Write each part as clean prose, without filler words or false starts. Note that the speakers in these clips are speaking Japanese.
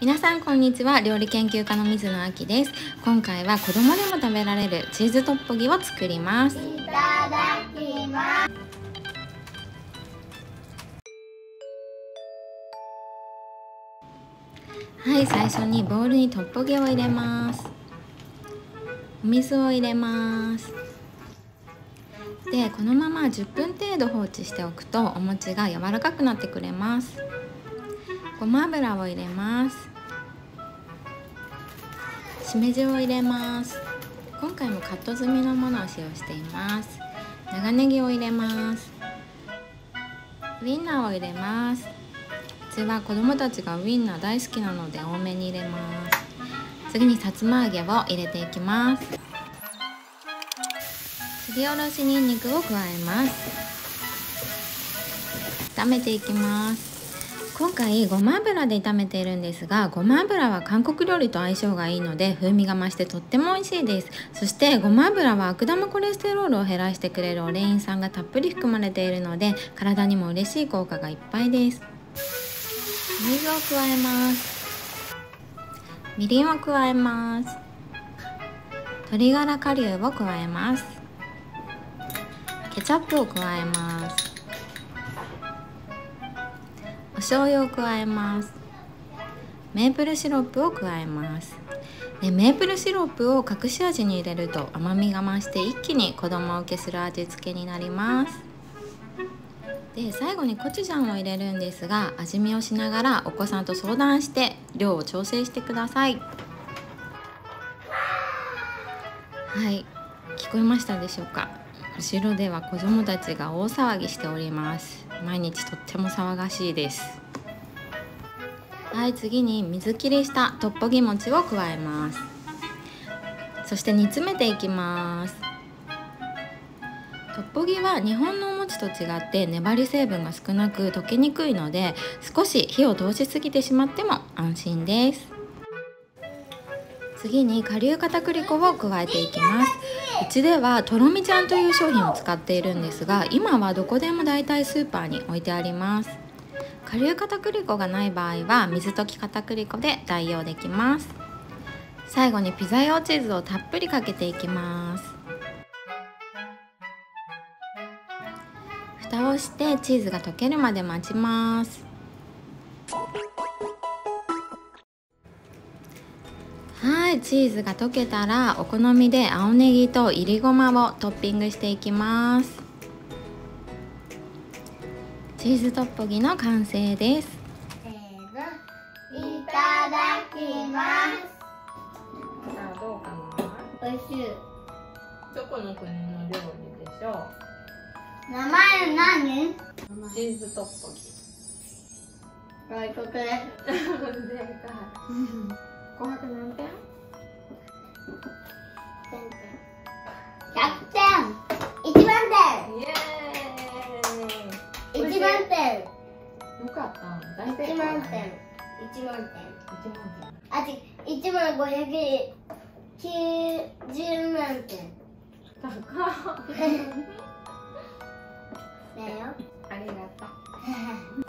皆さんこんにちは。料理研究家の水野明です。今回は子供でも食べられるチーズトッポギを作ります。 いただきます。 はい、最初にボウルにトッポギを入れます。お水を入れます。で、このまま10分程度放置しておくとお餅が柔らかくなってくれます。ごま油を入れます。しめじを入れます。今回もカット済みのものを使用しています。長ネギを入れます。ウインナーを入れます。うちは子供たちがウインナー大好きなので多めに入れます。次にさつま揚げを入れていきます。すりおろしにんにくを加えます。炒めていきます。今回ごま油で炒めているんですが、ごま油は韓国料理と相性がいいので風味が増してとっても美味しいです。そしてごま油は悪玉コレステロールを減らしてくれるオレイン酸がたっぷり含まれているので体にも嬉しい効果がいっぱいです。水を加えます。みりんを加えます。鶏ガラ顆粒を加えます。ケチャップを加えます。お醤油を加えます。メープルシロップを加えます。で、メープルシロップを隠し味に入れると甘みが増して一気に子供受けする味付けになります。で、最後にコチュジャンを入れるんですが、味見をしながらお子さんと相談して量を調整してください。はい、聞こえましたでしょうか。後ろでは子供たちが大騒ぎしております。毎日とっても騒がしいです。はい、次に水切りしたトッポギ餅を加えます。そして煮詰めていきます。トッポギは日本のお餅と違って粘り成分が少なく溶けにくいので、少し火を通しすぎてしまっても安心です。次に顆粒片栗粉を加えていきます。うちではとろみちゃんという商品を使っているんですが、今はどこでもだいたいスーパーに置いてあります。顆粒片栗粉がない場合は水溶き片栗粉で代用できます。最後にピザ用チーズをたっぷりかけていきます。蓋をしてチーズが溶けるまで待ちます。はい、チーズが溶けたらお好みで青ネギといりごまをトッピングしていきます。チーズトッポギの完成です。 せーの、いただきます。 さあ、どうかな。 おいしい。 どこの国の料理でしょう。 名前何？ チーズトッポギ。 外国です。 正解。紅白何点 ？100点。1万イエ点。1万点。 ーイ。よかった。大正解 1万だ点。 ね。 1万点。 1万点。 あ、1万590万点。 高っ。 だよ。 ありがとう。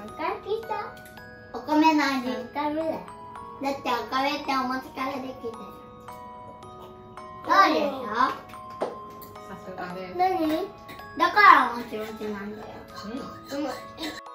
お米の味食べる。だってお米ってお餅からできてる。そうでしょ？ さすがです。 何？だからお餅なんだよ。 うん。